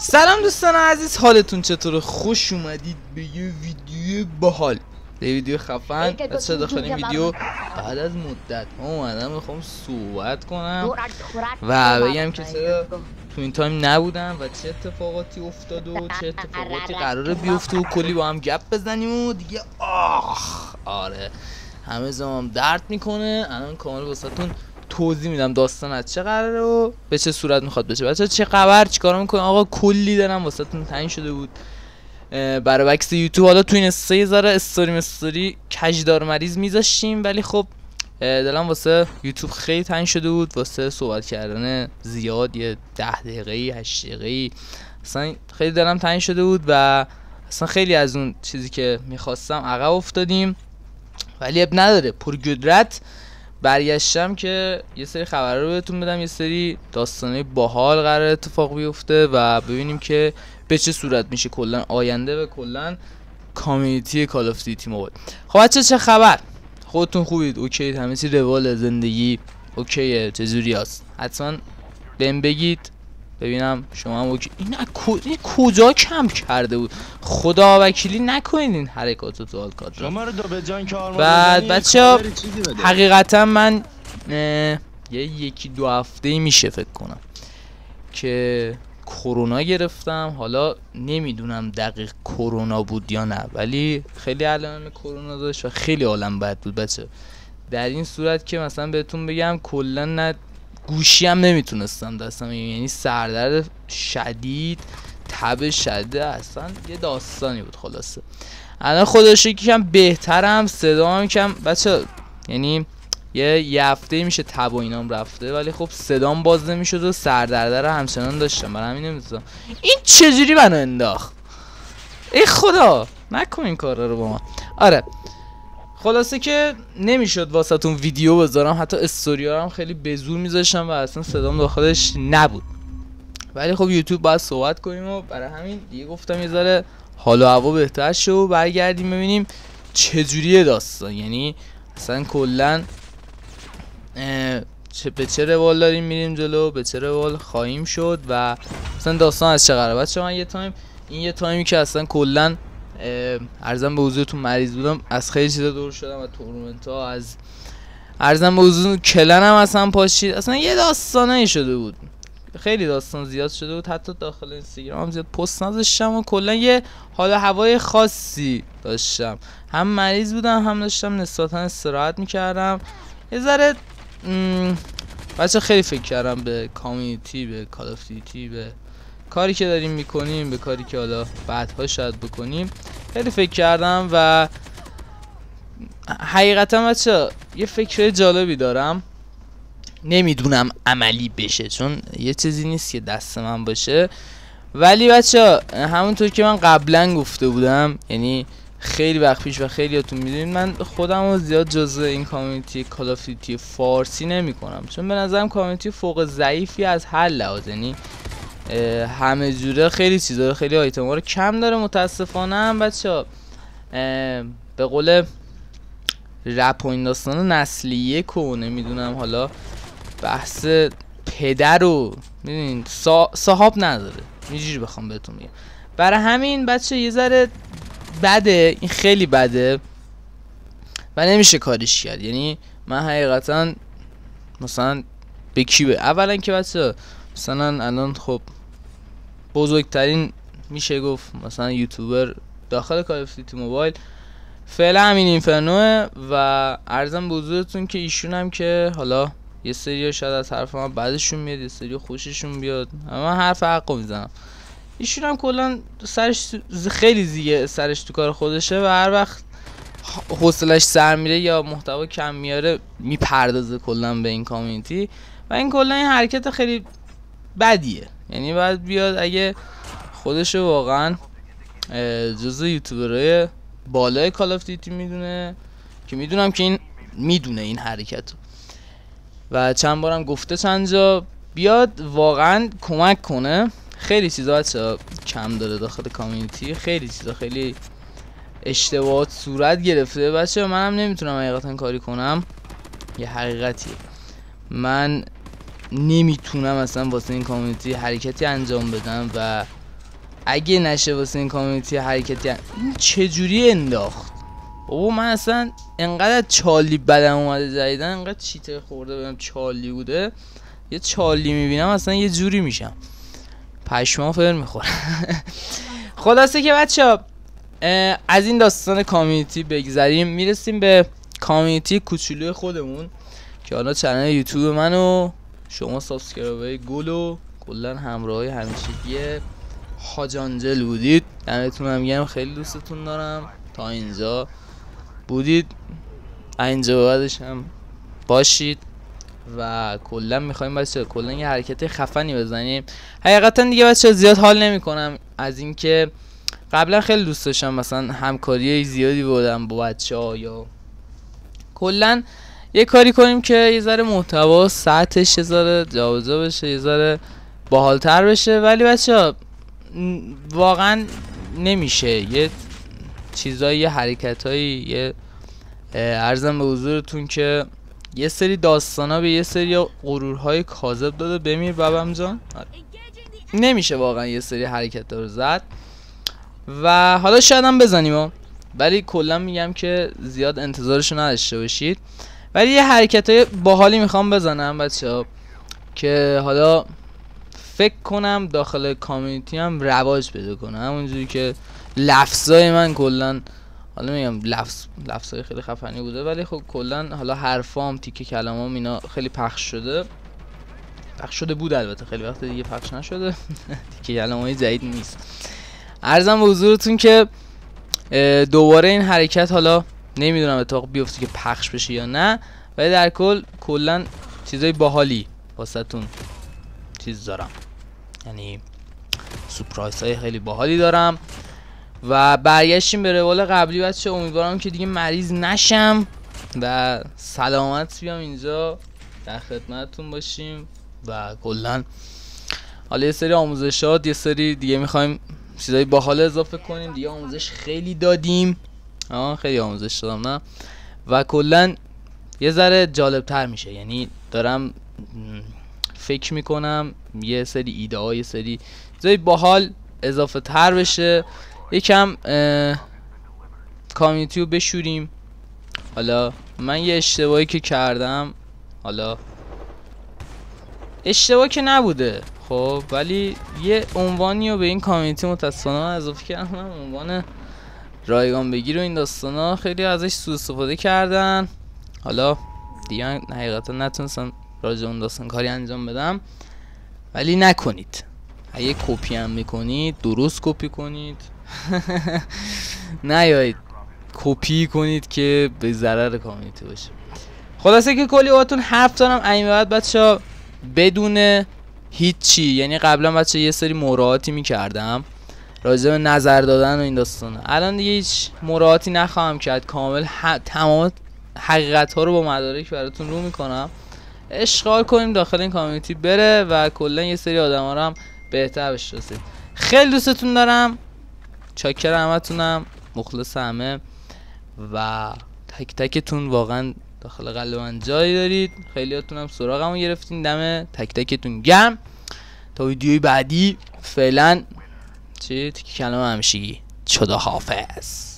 سلام دوستان عزیز، حالتون چطوره؟ خوش اومدید به یه ویدیو باحال، یه ویدیو خفن. بچه داخل این ویدیو بعد از مدت ها اومدم میخوام صحبت کنم و بگم که چرا تو این تایم نبودم و چه اتفاقاتی افتاد و چه اتفاقاتی قراره بیفته و کلی با هم گپ بزنیم و دیگه آره همه زمان درد میکنه. الان کامل واسهتون توضیح میدم داستان از چه قراره و به چه صورت میخواد بشه. بچه‌ها چه خبر؟ چیکار میکنین؟ آقا کلی دارم واسهتون تعیین شده بود برای عکس یوتیوب. حالا تو این یه ذره استوری کجدار مریض میذاشتیم، ولی خب دلم واسه یوتیوب خیلی تعیین شده بود واسه صحبت کردن زیاد، یه 10 دقیقه‌ای 8 دقیقه‌ای اصلا خیلی دلم تعیین شده بود و اصلا خیلی از اون چیزی که میخواستم عقب افتادیم، ولی اب نداره. پرقدرت برگشتم که یه سری خبر رو بهتون بدم، یه سری داستانه باحال قرار اتفاق بیفته و ببینیم که به چه صورت میشه کلا آینده و کلا کامیونیتی کال آف دیوتی موبایل. خب بچه چه خبر؟ خودتون خوبید؟ اوکی؟ همه چی روال زندگی اوکیه؟ چجوری هست؟ حتما بهم بگید ببینم شما هم اوکی. این کجا کم کرده بود؟ خدا وکیلی نکنین این حرکاتو تو آلکات شما رو دو به جان کار. بعد بچه‌ها حقیقتا من یکی دو هفته میشه فکر کنم که کرونا گرفتم. حالا نمیدونم دقیق کرونا بود یا نه، ولی خیلی علائم کرونا داشت و خیلی حالم بد بود بچه. در این صورت که مثلا بهتون بگم کلا نه گوشی هم نمیتونستم دستم، یعنی سردرد شدید، تب شدید، اصلا یه داستانی بود. خلاصه الان خودش یکم بهترم، صدام کم بچه، یعنی یه هفته میشه تب و اینام رفته، ولی خب صدام باز نمیشد و سردرد رو همچنان داشتم. برای همین نمیدونم این چجوری منو انداخت. ای خدا نکن این کارا رو با من. آره خلاصه که نمیشد واسهتون ویدیو بذارم، حتی استوری‌ها هم خیلی به زور میذاشتم و اصلا صدام داخلش نبود، ولی خب یوتیوب باید صحبت کنیم و برای همین دیگه گفتم یه ذره حال و هوا بهتر شه و برگردیم ببینیم چجوریه داستان، یعنی اصلا کلا به چه روال داریم میریم جلو، به چه روال خواهیم شد و اصلا داستان از چه قراره. بچه‌ها من یه تایمی که اصلا کلا ارزم به حضورتون مریض بودم، از خیلی چیزا دور شدم و تورنمنت ها، از ارزم به حضورتون کلنم اصلا پاشید، اصلا یه داستانه شده بود، خیلی داستان زیاد شده بود. حتی داخل اینستاگرام زیاد پست نذاشتم و کلا یه حال هوای خاصی داشتم، هم مریض بودم هم داشتم نسبتا استراحت میکردم. یه ذره بچه خیلی فکر کردم به کامیونیتی، به کال آف دیوتی، به کاری که داریم میکنیم، به کاری که حالا بعدها شاید بکنیم. خیلی فکر کردم و حقیقتا بچه یه فکر جالبی دارم، نمیدونم عملی بشه چون یه چیزی نیست که دست من باشه، ولی بچه همونطور که من قبلا گفته بودم، یعنی خیلی وقت پیش و خیلیاتون میدونید من خودم رو زیاد جزء این کامیونیتی کال آف دیوتی فارسی نمی کنم، چون به نظرم کامیونیتی فوق ضعیفی از هر لحاظ، یعنی همه جوره خیلی چیزا، خیلی آیتما رو کم داره متاسفانه. هم بچه‌ها به قول رپ و این داستان نسل یک و نمیدونم حالا بحث پدر رو میدونین صاحب نداره، اینجوری بخوام بهتون بگم. برای همین بچه یه ذره بده، این خیلی بده و نمیشه کاریش کرد. یعنی من حقیقتا مثلا به کی اولا که بچه مثلا الان خب بزرگترین میشه گفت مثلا یوتیوبر داخل کال آف دیوتی موبایل فعلا همین اینفرنوه و ارزم به حضورتون که ایشون هم که حالا یه سری شاید از حرف من بعدشون میاد، یه سری خوششون بیاد، من حرف حقو میزنم. ایشون هم کلا سرش خیلی زیگه، سرش تو کار خودشه و هر وقت حوصلش سر میره یا محتوا کم میاره میپردازه کلا به این کامیونیتی و این کلا این حرکت خیلی بدیه. یعنی باید بیاد اگه خودشو واقعا جزو یوتیوبرای بالای کال آف دیوتی میدونه، که میدونم که این میدونه این حرکتو و چند بارم گفته چند جا، بیاد واقعا کمک کنه. خیلی چیزا بچه‌ها کم داره داخل کامیونیتی، خیلی چیزا، خیلی اشتباهات صورت گرفته بچه‌ها. منم نمیتونم حقیقتا کاری کنم، یه حقیقتیه، من نمیتونم اصلا واسه این کامیونیتی حرکتی انجام بدم و اگه نشه واسه این کامیونیتی حرکتی این چجوری انداخت بابا. من اصلا انقدر چالی بدم اومده جدیدن، انقدر چیتر خورده بهم چالی بوده، یه چالی میبینم اصلا یه جوری میشم پشمام فر میخوره. خلاصه که بچه از این داستان کامیونیتی بگذریم، میرسیم به کامیونیتی کوچولوی خودمون که حالا چنل یوتیوب منو شما سابسکرایبرای گل و کلا همراهی همیشگی حاج آنجل بودید، دمتون گرم، خیلی دوستتون دارم. تا اینجا بودید، اینجا بعدش هم باشید و کلا میخوایم بچه کلا یه حرکت خفنی بزنیم. حقیقتا دیگه بچه زیاد حال نمیکنم از اینکه قبلا خیلی دوست داشتم مثلا همکاری زیادی بودم با بچه‌ها یا کلا یه کاری کنیم که یه ذره محتوا سطحش یه ذره جابجا بشه، یه ذره باحال‌تر بشه، ولی بچه‌ها واقعا نمیشه. یه چیزایی، یه حرکتایی، یه عرضم به حضورتون که یه سری داستانا به یه سری غرورهای کاذب داده. بمیر بابام جان، نمیشه واقعا یه سری حرکت رو زد و حالا شاید هم بزنیم ولی کلا میگم که زیاد انتظارشو نداشته باشید. ولی یه حرکتای باحالی میخوام بزنم بچه‌ها که حالا فکر کنم داخل کامیونیتی هم رواج پیدا کنه، همونجوری که لفظای من کلا حالا میگم لفظای خیلی خفنی بوده ولی خب کلا حالا حرفام تیکه کلامام اینا خیلی پخش شده بود، البته خیلی وقت دیگه پخش نشده. تیکه کلامای جدید نیست. عرضم به حضورتون که دوباره این حرکت حالا نمیدونم اتفاق بیفته که پخش بشه یا نه، ولی در کلا چیزای باحالی واسهتون چیز دارم، یعنی سورپرایز های خیلی باحالی دارم. و برگشتیم به روال قبلی بچه، امیدوارم که دیگه مریض نشم و سلامت بیام اینجا در خدمتتون باشیم و کلا حالا یه سری آموزشات، یه سری دیگه میخوایم چیزای باحال اضافه کنیم دیگه. آموزش خیلی دادیم، خیلی آموزش دادم نه، و کلا یه ذره جالب تر میشه. یعنی دارم فکر میکنم یه سری ایده ها، یه سری چیزای باحال اضافه تر بشه، یکم کامیونیتی رو بشوریم. حالا من یه اشتباهی که کردم، حالا اشتباه که نبوده خب، ولی یه عنوانی رو به این کامیونیتی متاسفانه اضافه کردم، عنوان رایگان بگیر و این داستانا. خیلی ازش سوء استفاده کردن، حالا دیگه حقیقتا نتونستم راجع اون داستان کاری انجام بدم، ولی نکنید. اگه کپی هم میکنید درست کپی کنید. نیایید کپی کنید که به ضرر کامیونیتی باشه. خلاصه که کلی باهاتون حرف دارم این بعد بچه‌ها بدون هیچی. یعنی قبلا بچه یه سری مراعاتی میکردم راجع به نظر دادن و این داستانه، الان دیگه هیچ مراعاتی نخواهم کرد، کامل تمام حقیقت ها رو با مدارک براتون رو میکنم. اشغال کنیم داخل این کامیونیتی بره و کلا یه سری آدم ها رو هم بهتر بشناسید. خیلی دوستتون دارم، چاکر همتونم، مخلص همه و تک تکتون واقعا داخل قلب من جایی دارید. خیلیاتون هم سراغمو گرفتین، دم تک تکتون گرم. تا ویدیوی بعدی فعلا چی کلمه همیشگی، خدا حافظ.